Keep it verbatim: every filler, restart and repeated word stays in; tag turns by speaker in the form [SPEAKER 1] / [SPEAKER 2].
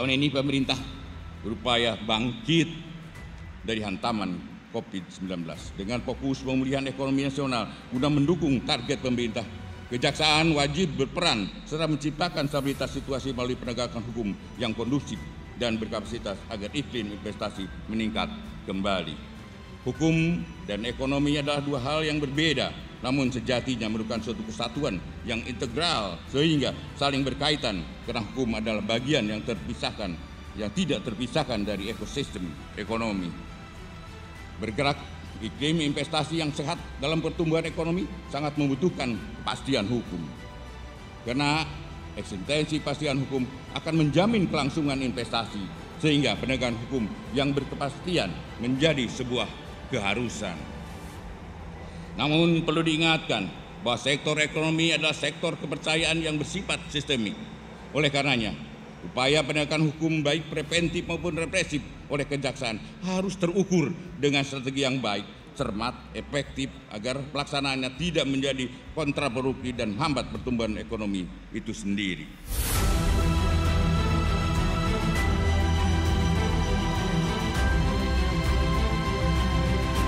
[SPEAKER 1] Tahun ini pemerintah berupaya bangkit dari hantaman covid sembilan belas dengan fokus pemulihan ekonomi nasional guna mendukung target pemerintah. Kejaksaan wajib berperan serta menciptakan stabilitas situasi melalui penegakan hukum yang kondusif dan berkapasitas agar iklim investasi meningkat kembali. Hukum dan ekonomi adalah dua hal yang berbeda, namun sejatinya merupakan suatu kesatuan yang integral sehingga saling berkaitan karena hukum adalah bagian yang terpisahkan, yang tidak terpisahkan dari ekosistem ekonomi. Bergerak iklim investasi yang sehat dalam pertumbuhan ekonomi sangat membutuhkan kepastian hukum. Karena eksistensi kepastian hukum akan menjamin kelangsungan investasi, sehingga penegakan hukum yang berkepastian menjadi sebuah keharusan. Namun perlu diingatkan bahwa sektor ekonomi adalah sektor kepercayaan yang bersifat sistemik. Oleh karenanya, upaya penegakan hukum baik preventif maupun represif oleh kejaksaan harus terukur dengan strategi yang baik, cermat, efektif agar pelaksanaannya tidak menjadi kontraproduktif dan hambat pertumbuhan ekonomi itu sendiri.